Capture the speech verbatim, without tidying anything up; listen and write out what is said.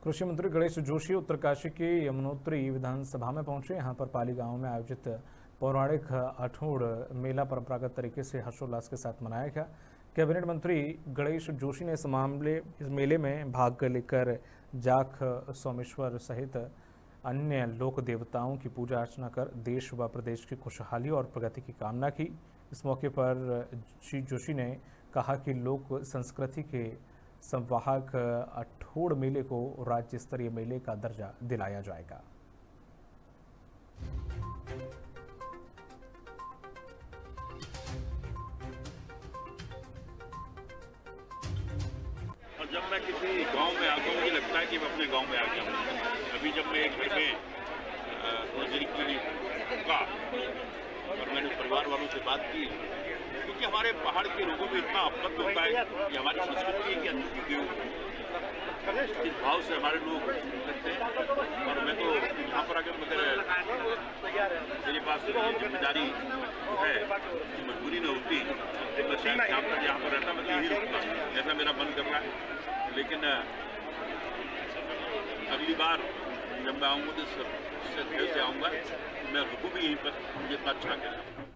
कृषि मंत्री गणेश जोशी उत्तरकाशी की यमुनोत्री विधानसभा में पहुंचे। यहां पर पाली गांव में आयोजित पौराणिक अठोड़ मेला परंपरागत तरीके से हर्षोल्लास के साथ मनाया गया। कैबिनेट मंत्री गणेश जोशी ने इस मामले इस मेले में भाग लेकर जाख सोमेश्वर सहित अन्य लोक देवताओं की पूजा अर्चना कर देश व प्रदेश की खुशहाली और प्रगति की कामना की। इस मौके पर श्री जोशी ने कहा कि लोक संस्कृति के संवाहक अठोड़ मेले को राज्य स्तरीय मेले का दर्जा दिलाया जाएगा। और जब मैं किसी गांव में आता हूँ मुझे लगता है कि मैं अपने गांव में आ गया हूँ। अभी जब मैं एक घर में थोड़ी देर के लिए रुका और मैंने परिवार वालों से बात की, क्योंकि हमारे पहाड़ के लोगों में इतना अपमत होता है कि हमारी संस्कृति है कि अन्य इस भाव से हमारे लोग लगते हैं। और मैं तो यहाँ पर आकर मगर मेरे पास जिम्मेदारी है, मजबूरी न होती तो मैं शायद शाम तक यहाँ पर रहता, मैं यही रुकता, ऐसा मेरा मन कर रहा है। लेकिन अगली बार जब मैं आऊँगा तो इससे आऊँगा, मैं रुकूँ भी यहीं पर, मुझे इतना अच्छा लगा।